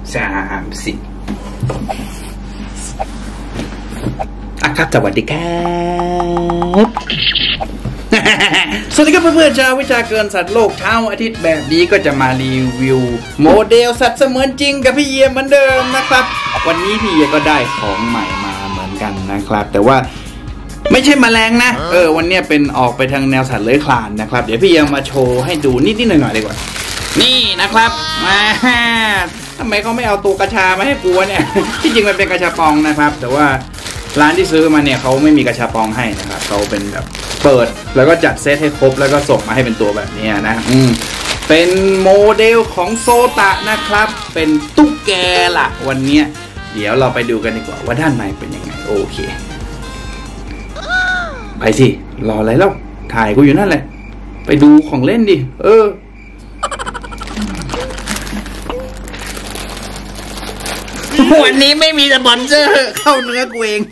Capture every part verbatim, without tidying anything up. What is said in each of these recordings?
สามสิบอ่ะครับสวัสดีครับสวัสดีครับเพื่อนๆชาววิชาเกินสัตว์โลกเช้าอาทิตย์แบบนี้ก็จะมารีวิวโมเดลสัตว์เสมือนจริงกับพี่เยียมเหมือนเดิมนะครับวันนี้พี่เยียก็ได้ของใหม่มาเหมือนกันนะครับแต่ว่าไม่ใช่แมลงนะเออวันนี้เป็นออกไปทางแนวสัตว์เลื้อยคลานนะครับเดี๋ยวพี่เยียมาโชว์ให้ดูนิดๆหน่อยๆดีกว่านี่นะครับมาทำไมเขาไม่เอาตัวกระชามาให้กูเนี่ยที่จริงมันเป็นกระชาปองนะครับแต่ว่าร้านที่ซื้อมาเนี่ยเขาไม่มีกระชาปองให้นะครับเขาเป็นแบบเปิดแล้วก็จัดเซตให้ครบแล้วก็ส่งมาให้เป็นตัวแบบนี้นะอืมเป็นโมเดลของโซตะนะครับเป็นตุ๊กแกล่ะวันนี้เดี๋ยวเราไปดูกันดีกว่าว่าด้านในเป็นยังไงโอเคไปสิรออะไรแล้วถ่ายกูอยู่นั่นแหละไปดูของเล่นดิเออวันนี้ไม่มีสปอนเซอร์เข้าเนื้อกูเอง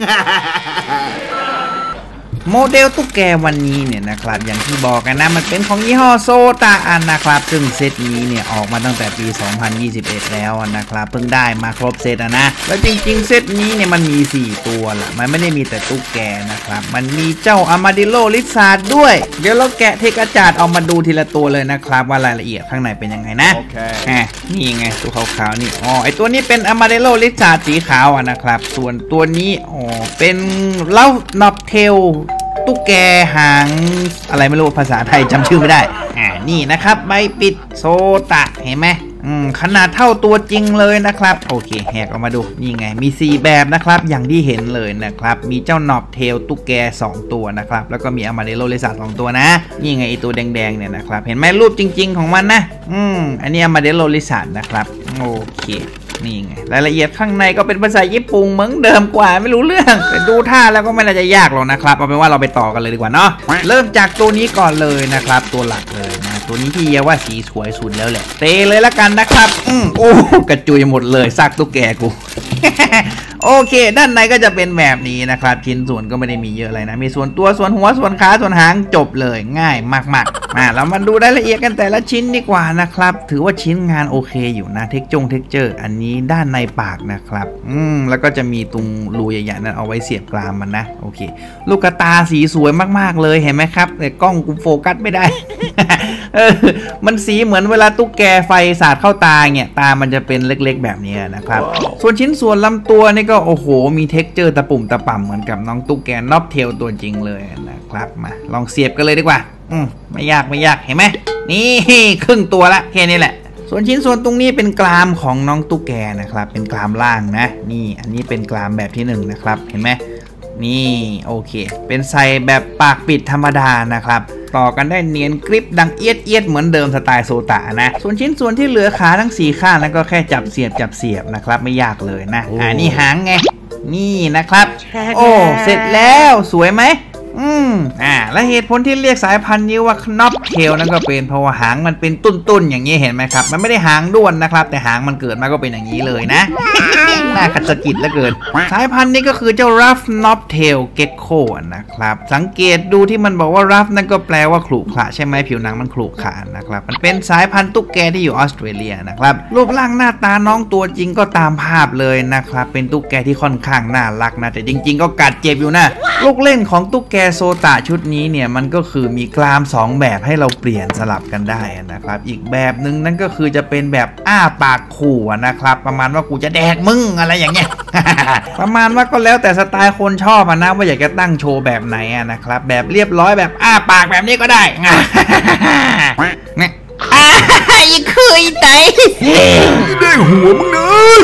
โมเดลตุ๊กแกวันนี้เนี่ยนะครับอย่างที่บอกกันนะมันเป็นของยี่ห้อโซตะอันนะครับซึ่งเซตนี้เนี่ยออกมาตั้งแต่ปีสองพันยี่สิบเอ็ดแล้วนะครับเพิ่งได้มาครบเซตนะแล้วจริงๆเซตนี้เนี่ยมันมีสี่ตัวละมันไม่ได้มีแต่ตุ๊กแกนะครับมันมีเจ้าอาร์มาดิโลลิซาร์ดด้วยเดี๋ยวเราแกะเทกระจาดเอามาดูทีละตัวเลยนะครับว่ารายละเอียดข้างในเป็นยังไงนะโอเคนี่ไงตัวขาวๆนี่อ๋อไอตัวนี้เป็นอาร์มาดิโลลิซาร์ดสีขาวนะครับส่วนตัวนี้อ๋อเป็นเล่านอบเทลตุ๊กแกหางอะไรไม่รู้ภาษาไทยจำชื่อไม่ได้อ่านี่นะครับใบปิดโซตะเห็นไหมอืมขนาดเท่าตัวจริงเลยนะครับโอเคแหกออกมาดูนี่ไงมีสี่แบบนะครับอย่างที่เห็นเลยนะครับมีเจ้าหนอบเทลตุ๊กแกสองตัวนะครับแล้วก็มีอาร์มาเดโลเลซาร์ดสองตัวนะนี่ไงไอตัวแดงๆเนี่ยนะครับเห็นไหมรูปจริงๆของมันนะอืมอันนี้อาร์มาเดโลเลซาร์ดนะครับโอเคนี่ไงรายละเอียดข้างในก็เป็นภาษาญี่ปุ่นเหมือนเดิมกว่าไม่รู้เรื่องแต่ดูท่าแล้วก็ไม่น่าจะยากหรอกนะครับเอาเป็นว่าเราไปต่อกันเลยดีกว่าเนาะเริ่มจากตัวนี้ก่อนเลยนะครับตัวหลักเลยนะตัวนี้ที่เยาว่าสีสวยสุดแล้วแหละเตเลยละกันนะครับอืมโอ้กระจุยหมดเลยซากตุ๊กแกกู โอเคด้านในก็จะเป็นแบบนี้นะครับชิ้นส่วนก็ไม่ได้มีเยอะเลยนะมีส่วนตัวส่วนหัวส่วนขาส่วนหางจบเลยง่ายมากๆมาเรามาดูรายละเอียดกันแต่ละชิ้นดีกว่านะครับถือว่าชิ้นงานโอเคอยู่นะเทคจงเทคเจอร์อันนี้ด้านในปากนะครับอืมแล้วก็จะมีตรงรูใหญ่ๆนั้นเอาไว้เสียบกรามมันนะโอเคลูกตาสีสวยมากๆเลยเห็นไหมครับแต่กล้องกูโฟกัสไม่ได้ เออมันสีเหมือนเวลาตุ๊กแกไฟสาดเข้าตาเนี่ยตามันจะเป็นเล็กๆแบบนี้นะครับ wow. ส่วนชิ้นส่วนลำตัวนี่ก็โอ้โหมีเท็กเจอร์ตะปุ่มตะป่ำเหมือนกับน้องตุ๊กแกนอบเทลตัวจริงเลยนะครับมาลองเสียบกันเลยดีกว่าอืมไม่ยากไม่ยากเห็นไหมนี่ครึ่งตัวละแค่นี้แหละส่วนชิ้นส่วนตรงนี้เป็นกรามของน้องตุ๊กแกนะครับเป็นกรามล่างนะนี่อันนี้เป็นกรามแบบที่หนึ่งนะครับเห็นไหมนี่โอเคเป็นใส่แบบปากปิดธรรมดานะครับต่อกันได้เนียนกริปดังเอียดเอียดเหมือนเดิมสไตล์โซตะนะส่วนชิ้นส่วนที่เหลือขาทั้งสี่ข้างแล้วก็แค่จับเสียบจับเสียบนะครับไม่ยากเลยนะอ่านี่หางไงนี่นะครับโอ้เสร็จแล้วสวยไหมอืมอ่าและเหตุผลที่เรียกสายพันธุ์นี้ว่าน็อบเทลนั่นก็เป็นเพราะว่าหางมันเป็นตุ้นๆอย่างนี้เห็นไหมครับมันไม่ได้หางด้วนนะครับแต่หางมันเกิดมาก็เป็นอย่างนี้เลยนะ น่าขัดสกิดเหลือเกินสายพันธุ์นี้ก็คือเจ้า Rough Knobtail Gecko นะครับสังเกตดูที่มันบอกว่า Rough นั่นก็แปลว่าขรุขระใช่ไหมผิวหนังมันขรุขระนะครับมันเป็นสายพันธุ์ตุ๊กแกที่อยู่ออสเตรเลียนะครับรูปร่างหน้าตาน้องตัวจริงก็ตามภาพเลยนะครับเป็นตุ๊กแกที่ค่อนข้างน่ารักนะแต่จริงๆก็กัดเจ็บอยู่นะลูกเล่นของตุ๊กแกโซตะชุดนี้เนี่ยมันก็คือมีกรามสองแบบให้เราเปลี่ยนสลับกันได้นะครับอีกแบบนึงนั่นก็คือจะเป็นแบบอ้าปากขู่นะครับประมาณว่ากูจะแดกมึงอะไรอย่างเงี้ย ประมาณว่าก็แล้วแต่สไตล์คนชอบนะว่าอยากจะตั้งโชว์แบบไหนนะครับแบบเรียบร้อยแบบอ้าปากแบบนี้ก็ได้ เนี่ยอีคืออีไตได้หัวมึงเลย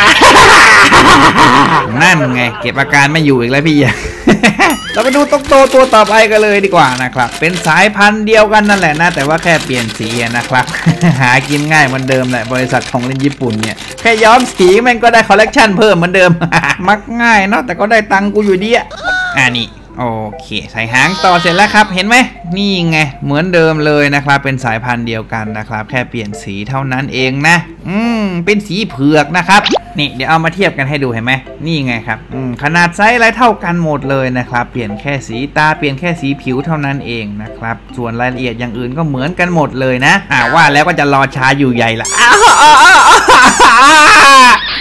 นั่นไงเก็บอาการไม่อยู่อีกแล้วพี่เราไปดูตุ๊กโตตัวต่อไปกันเลยดีกว่านะครับเป็นสายพันธุ์เดียวกันนั่นแหละนะแต่ว่าแค่เปลี่ยนสีนะครับ หากินง่ายเหมือนเดิมแหละบริษัทของเล่นญี่ปุ่นเนี่ยแค่ย้อมสีมันก็ได้คอลเลกชันเพิ่มเหมือนเดิม มักง่ายเนาะแต่ก็ได้ตังกูอยู่ดีอ่ะอ่านี่โอเคใส่หางต่อเสร็จแล้วครับเห็นไหมนี่ไงเหมือนเดิมเลยนะครับเป็นสายพันธุ์เดียวกันนะครับแค่เปลี่ยนสีเท่านั้นเองนะอืมเป็นสีเผือกนะครับนี่เดี๋ยวเอามาเทียบกันให้ดูเห็นไหมนี่ไงครับอืมขนาดไซส์อะไรเท่ากันหมดเลยนะครับเปลี่ยนแค่สีตาเปลี่ยนแค่สีผิวเท่านั้นเองนะครับส่วนรายละเอียดอย่างอื่นก็เหมือนกันหมดเลยนะอ่าว่าแล้วก็จะรอช้าอยู่ใหญ่ละ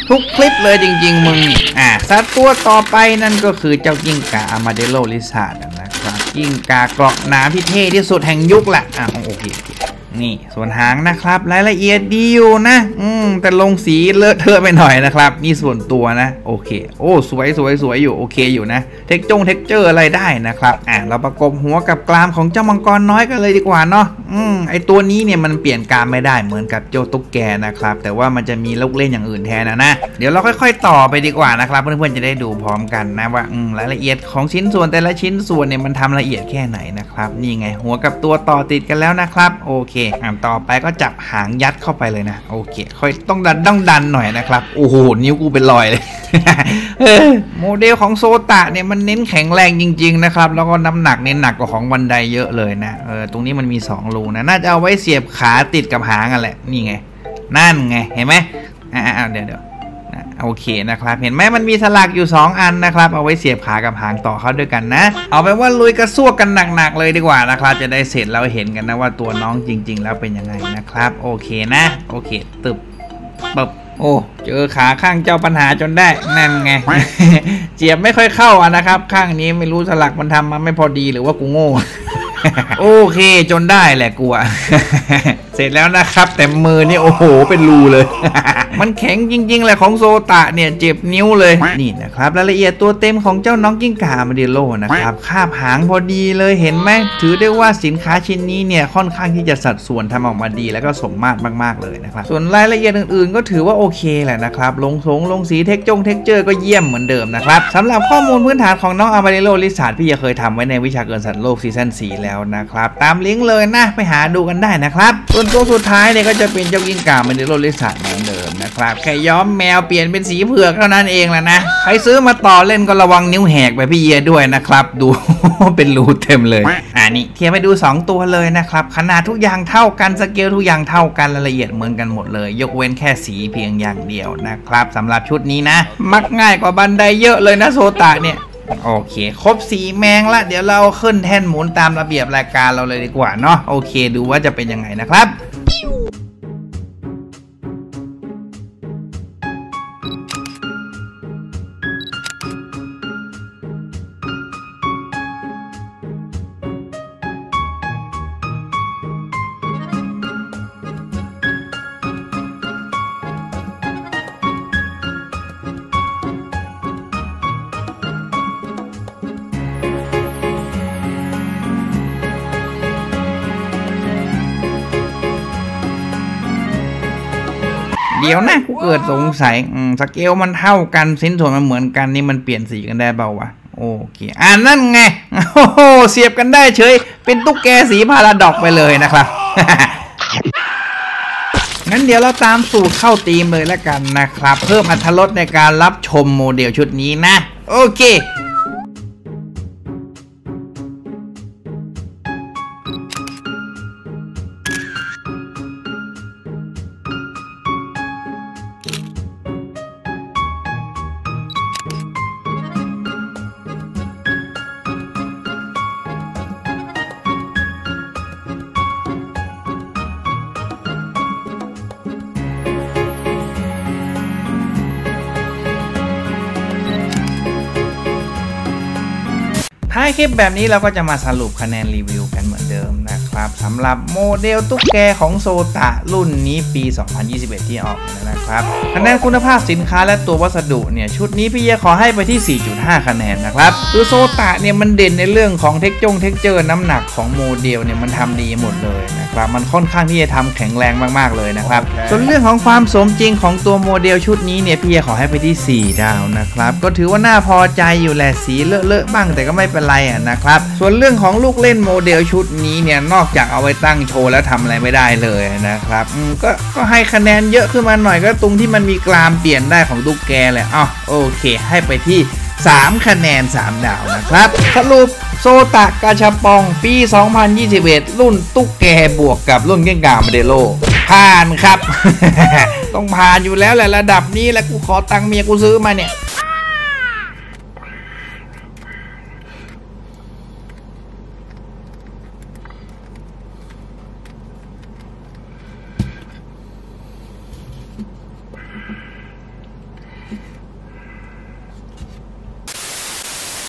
ทุกคลิปเลยจริงๆมึงอ่ะสัตว์ตัวต่อไปนั่นก็คือเจ้ากิ้งก่าอามาเดโลลิซาร์ดนะครับกิ้งก่าเกราะน้ำที่เท่ที่สุดแห่งยุคแหละอ่ะโอเคนี่ส่วนหางนะครับรายละเอียดดีอยู่นะอืมแต่ลงสีเลอะเทอะไปหน่อยนะครับนี่ส่วนตัวนะโอเคโอ้สวยสวยสวยอยู่โอเคอยู่นะเทคจงเทคเจอร์อะไรได้นะครับอ่ะเราประกบหัวกับกรามของเจ้ามังกรน้อยกันเลยดีกว่าเนาะอืมไอตัวนี้เนี่ยมันเปลี่ยนกรามไม่ได้เหมือนกับเจ้าตุ๊กแกนะครับแต่ว่ามันจะมีลูกเล่นอย่างอื่นแทนนะนะเดี๋ยวเราค่อยๆต่อไปดีกว่านะครับเพื่อนๆจะได้ดูพร้อมกันนะว่าอืมรายละเอียดของชิ้นส่วนแต่ละชิ้นส่วนเนี่ยมันทำละเอียดแค่ไหนนะครับนี่ไงหัวกับตัวต่อติดกันแล้วนะครับโอเคอ่ะต่อไปก็จับหางยัดเข้าไปเลยนะโอเคค่อยต้องดันต้องดันหน่อยนะครับโอ้โหนิ้วกูเป็นรอยเลย โมเดลของโซตะเนี่ยมันเน้นแข็งแรงจริงๆนะครับแล้วก็น้ำหนักเนี่ยหนักกว่าของบันไดเยอะเลยนะเออตรงนี้มันมีสองรูนะน่าจะเอาไว้เสียบขาติดกับหางกันแหละนี่ไงนั่นไงเห็นไหมอ่าเดี๋ยวเดี๋ยวโอเคนะครับเห็นไหมมันมีสลักอยู่สองอันนะครับเอาไว้เสียบขากับหางต่อเข้าด้วยกันนะเอาไปว่าลุยกระซวกกันหนักๆเลยดีกว่านะครับจะได้เสร็จแล้วเห็นกันนะว่าตัวน้องจริงๆแล้วเป็นยังไงนะครับโอเคนะโอเคตึบปึ๊บโอ้เจอขาข้างเจ้าปัญหาจนได้นั่นไง เจียบไม่ค่อยเข้าอ่ะนะครับข้างนี้ไม่รู้สลักมันทำมาไม่พอดีหรือว่ากูโง่ โอเคจนได้แหละกูอะ เสร็จแล้วนะครับแต่มือนี่โอ้โหเป็นรูเลย มันแข็งจริงๆแหละของโซตะเนี่ยเจ็บนิ้วเลยนี่นะครับรายละเอียดตัวเต็มของเจ้าน้องกิ้งก่าอามาเดโลนะครับคาบหางพอดีเลยเห็นไหมถือได้ว่าสินค้าชิ้นนี้เนี่ยค่อนข้างที่จะสัดส่วนทำออกมาดีแล้วก็สมมาตรมากๆเลยนะครับส่วนรายละเอียดอื่นๆก็ถือว่าโอเคแหละนะครับลงทงลงสีเทคจงเทคเจอร์ก็เยี่ยมเหมือนเดิมนะครับสำหรับข้อมูลพื้นฐานของน้องอามาเดโลลิซาร์ดพี่จะเคยทำไว้ในวิชาเกินสัตว์โลกซีซั่นสี่แล้วนะครับตามลิงก์เลยนะไปหาดูกันได้นะครับส่วนตัวสุดท้ายเนี่ยก็จะเป็นเจ้ากิ้งก่าอามาเดโลลิซาร์ดเหมือนเดิมนะครับแค่ย้อมแมวเปลี่ยนเป็นสีเผือกเท่านั้นเองแหละนะใครซื้อมาต่อเล่นก็ระวังนิ้วแหกไปพี่เยียด้วยนะครับดู เป็นรูเต็มเลยอ่านี่เทียบไปดูสองตัวเลยนะครับขนาดทุกอย่างเท่ากันสเกลทุกอย่างเท่ากันรายละเอียดเหมือนกันหมดเลยยกเว้นแค่สีเพียงอย่างเดียวนะครับสำหรับชุดนี้นะมักง่ายกว่าบันไดเยอะเลยนะโซตะเนี่ยโอเคครบสีแมงละเดี๋ยวเราขึ้นแท่นหมุนตามระเบียบรายการเราเลยดีกว่าเนาะโอเคดูว่าจะเป็นยังไงนะครับเดี๋ยวนะกูเกิดสงสัยอืมสเกลมันเท่ากันชิ้นส่วนมันเหมือนกันนี่มันเปลี่ยนสีกันได้เปล่าวะโอเคอ่านั่นไงโอ้โหเสียบกันได้เฉยเป็นตุ๊กแกสีพาราดอกไปเลยนะครับ งั้นเดี๋ยวเราตามสูตรเข้าธีมเลยแล้วกันนะครับเพิ่มอรรถรสในการรับชมโมเดลชุดนี้นะโอเคท้ายคลิปแบบนี้เราก็จะมาสรุปคะแนนรีวิวกันเหมือนเดิมนะครับสำหรับโมเดลตุ๊กแกของโซตะรุ่นนี้ปี สองพันยี่สิบเอ็ด ที่ออกนะครับคะแนนคุณภาพสินค้าและตัววัสดุเนี่ยชุดนี้พี่เยขอให้ไปที่ สี่จุดห้า คะแนนนะครับคือโซตะเนี่ยมันเด่นในเรื่องของเทคจงเทคเจอร์น้ำหนักของโมเดลเนี่ยมันทำดีหมดเลยนะครับมันค่อนข้างที่จะทำแข็งแรงมากๆเลยนะครับ okay. ส่วนเรื่องของความสมจริงของตัวโมเดลชุดนี้เนี่ยพี่เยขอให้ไปที่สี่ดาวนะครับก็ถือว่าน่าพอใจอยู่แหละสีเลอะๆบ้างแต่ก็ไม่เป็นไรอ่ะนะครับส่วนเรื่องของลูกเล่นโมเดลชุดนี้เนี่ยนอกจากเอาไว้ตั้งโชว์แล้วทำอะไรไม่ได้เลยนะครับก็ก็ให้คะแนนเยอะขึ้นมาหน่อยก็ตรงที่มันมีกรามเปลี่ยนได้ของตุ๊กแกแหละอ๋อโอเคให้ไปที่สามคะแนนสามดาวนะครับสรุปโซตะกาชาปองปี สองพันยี่สิบเอ็ด รุ่นตุ๊กแกบวกกับรุ่นกิ้งก่าอามาเดโลผ่านครับ ต้องผ่านอยู่แล้วแหละระดับนี้แล้วกูขอตังค์เมียกูซื้อมาเนี่ย